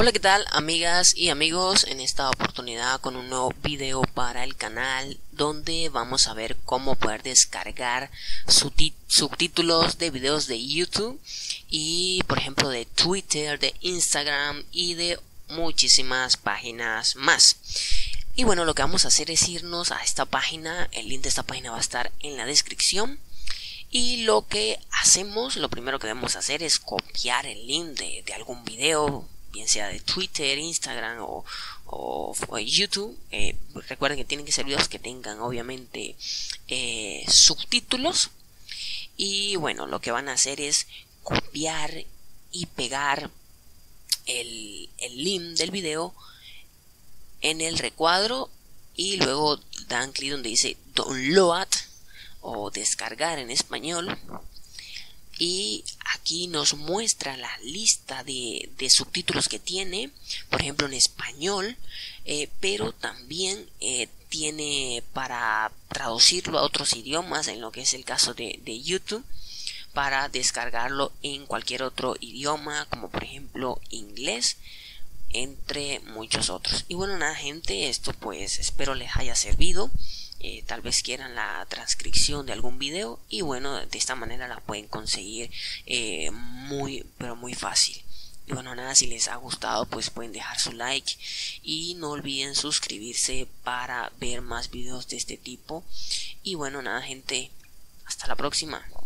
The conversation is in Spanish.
Hola, ¿qué tal, amigas y amigos? En esta oportunidad con un nuevo video para el canal donde vamos a ver cómo poder descargar subtítulos de videos de YouTube y por ejemplo de Twitter, de Instagram y de muchísimas páginas más. Y bueno, lo que vamos a hacer es irnos a esta página. El link de esta página va a estar en la descripción. Y lo que hacemos, lo primero que debemos hacer es copiar el link de algún video, bien sea de Twitter, Instagram o YouTube. Recuerden que tienen que ser videos que tengan obviamente subtítulos. Y bueno, lo que van a hacer es copiar y pegar el link del video en el recuadro y luego dan clic donde dice download o descargar en español, y aquí nos muestra la lista de subtítulos que tiene, por ejemplo en español, pero también tiene para traducirlo a otros idiomas, en lo que es el caso de YouTube, para descargarlo en cualquier otro idioma, como por ejemplo inglés, entre muchos otros. Y bueno, nada, gente, esto pues espero les haya servido. Tal vez quieran la transcripción de algún video y bueno, de esta manera la pueden conseguir muy pero muy fácil. Y bueno, nada, si les ha gustado pues pueden dejar su like y no olviden suscribirse para ver más videos de este tipo. Y bueno, nada, gente, hasta la próxima.